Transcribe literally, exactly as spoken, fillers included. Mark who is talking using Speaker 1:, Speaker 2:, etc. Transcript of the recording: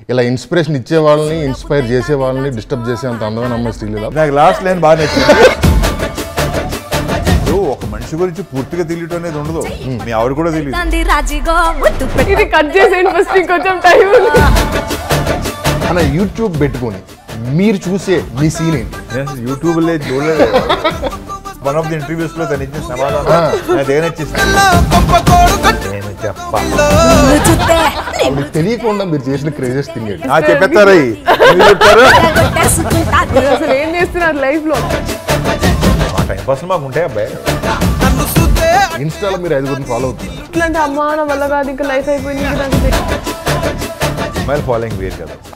Speaker 1: ఇలా ఇన్స్పిరేషన్ ఇచ్చే వాళ్ళని ఇన్స్పైర్ చేసే వాళ్ళని డిస్టర్బ్ చేసే అంత అందమైన అమ్మాయి శ్రీలీల.
Speaker 2: నాకు లాస్ట్ లైన్ బాగా నచ్చింది. ఒక మనిషి గురించి పూర్తిగా తెలియటం అనేది ఉండదు, మీ ఆవిడ కూడా తెలియదు.
Speaker 3: ఇది కట్ చేసేయండి ఫస్ట్, ఇంకొంచెం టైం.
Speaker 1: అన్న యూట్యూబ్ పెట్టుకొని మీరు చూసే మీ సీన్ ఏంటి?
Speaker 2: నేను యూట్యూబ్ లో చూడలేదు. వన్ ఆఫ్ ది ఇంటర్వ్యూస్ లో తను ఇచ్చిన సమాధానం నాకు ఏం నచ్చేసింది. నేను చెప్పాలి
Speaker 1: తెలియకుండా మీరు చేసిన క్రేజెస్ థింగ్ ఏంటి?
Speaker 2: చెప్పేస్తారా చెప్తారు
Speaker 3: అసలు ఏం చేస్తున్నారు లైఫ్ లో?
Speaker 2: టైం పాస్ మాకు ఉంటాయి అబ్బాయి.
Speaker 1: ఇన్స్టాలో మీరు ఐదుగురిని ఫాలో అవుతున్నారు.
Speaker 3: ఇట్లాంటి అమ్మా నా వల్ల కాదు, ఇంకా లైఫ్ అయిపోయింది.
Speaker 2: అమ్మాయిలు ఫాలోయింగ్ వేరు కదా.